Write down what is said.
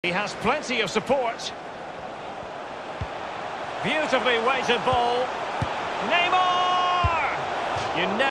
He has plenty of support. Beautifully weighted ball. Neymar! You never